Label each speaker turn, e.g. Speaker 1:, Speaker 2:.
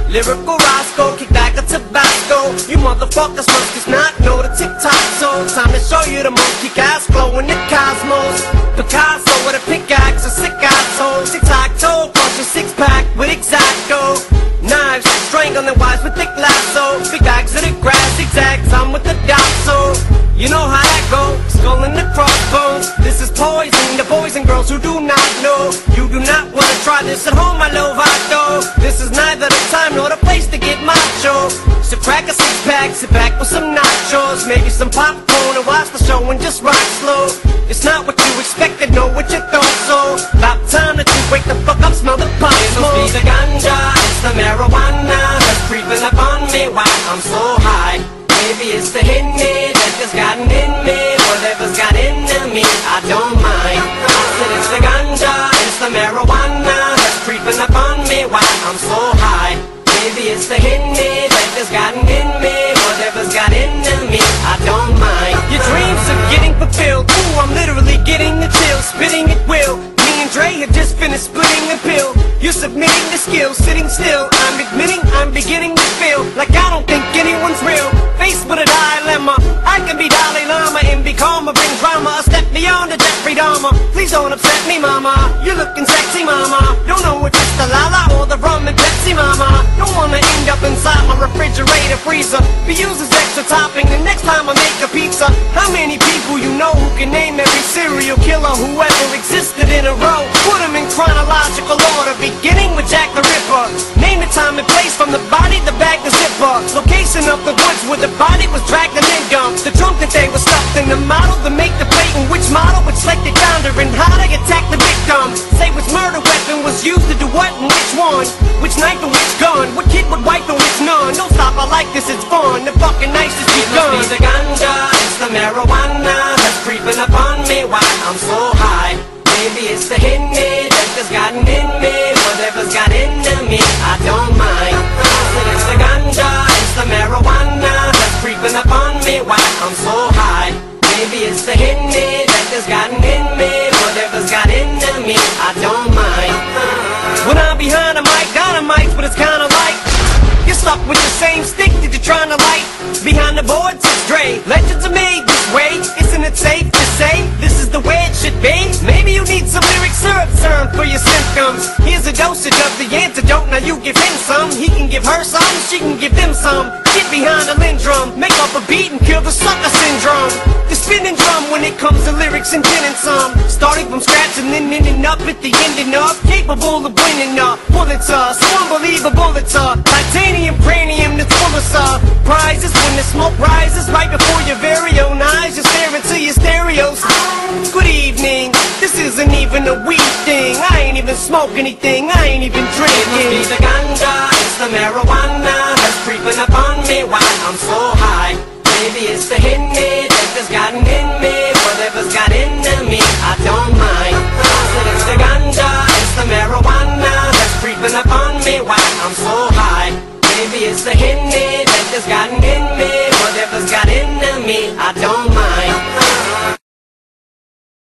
Speaker 1: lyrical Roscoe, kick back a tobasco. You motherfuckers must just not know the TikTok, so time to show you the monkey gas flow in the cosmos. Picasso with a pickaxe, a sick asshole. Tic-tac-toe, crush a six-pack with exacto. Knives, strangling wives with thick lasso. Big bags of the grass, zags, I'm with the lasso. You know how that goes, skull and the crossbones. This is poison, the boys and girls who do not know. You do not want to try this at home, my novato. This is neither the time nor the place to get macho. So crack a six-pack, sit back with some nachos, maybe some popcorn and watch the show and just rock slow. It's not what you expected, know what you thought, so about time that you wake the fuck up, smell the pot smoke. It must be the ganja, it's the marijuana that's creeping up on me while I'm so high. Maybe it's the Henny that just gotten in me. Whatever's got into me, I don't mind. I said it's the ganja, it's the marijuana that's creeping up on me while I'm so high. Maybe it's the Henny that just gotten in me. Whatever's got into me, I don't mind. Your dreams are getting fulfilled. Ooh, I'm literally getting the chill, spitting at will. Me and Dre have just finished splitting the pill. You're submitting the skills, sitting still. I'm admitting I'm beginning to feel like I don't think anyone's real. Faced with a dilemma, I can be Dalai Lama and be calmer, bring drama, a step beyond the Jeffrey Dahmer. Please don't upset me, mama. You're looking sexy, mama. Don't know if it's the Lala or the rum and Pepsi, mama. Don't wanna end up inside my refrigerator freezer. Be used as extra topping the next time I make a pizza. How many people you know who can name every serial killer who ever existed in a row? Put them in chronological order, beginning with Jack the Ripper. Name the time and place, from the body, the bag, the zipper. Location of the woods where the body was dragged and then dumped. The trunk that they were stuffed in, the model to make the plate, and which model would select the founder and how to attack the victim. Say which murder weapon was used to do what and which one. Which knife and which gun, what kid would wipe and which none. Don't stop, I like this, it's fun. The fucking night just begun. It must be the ganja, it's the marijuana that's creeping up on me while I'm so high. Maybe it's the Henny that just gotten in me. Whatever's got into me, I don't mind. I said it's the ganja, it's the marijuana that's creeping up on me while I'm so high. Maybe it's the Henny that just gotten in me. Whatever's got into me, I don't mind. When I'm behind a mic, got a mic, but it's kinda like you're stuck with the same stick that you're trying to light. Behind the boards, it's Dre. Legends are made this way. Isn't it safe to say this is the way it should be? Maybe you need some lyric syrup serum for your symptoms. Here's a dosage of the antidote. Now you give him some, he can give her some, she can give them some. Get behind a lindrum, make up a beat and kill the sucker syndrome. The spinning drum when it comes to lyrics and gin and some. Starting from scratch and then ending up at the ending up. Capable of winning Pulitzer, so unbelievable it's titanium cranium that's full of surprises. When the smoke rises right before your very own eyes, you stare into your stereos. Good evening, this isn't even a weed thing. I ain't even smoke anything, I ain't even drinking. It must be the ganja, it's the marijuana that's creeping up on me while I'm so high. Maybe it's the Henny that just gotten in me. Whatever's got into me, I don't mind. I said it's the ganja, it's the marijuana that's creeping up on me while I'm so high. Maybe it's the Henny that just gotten in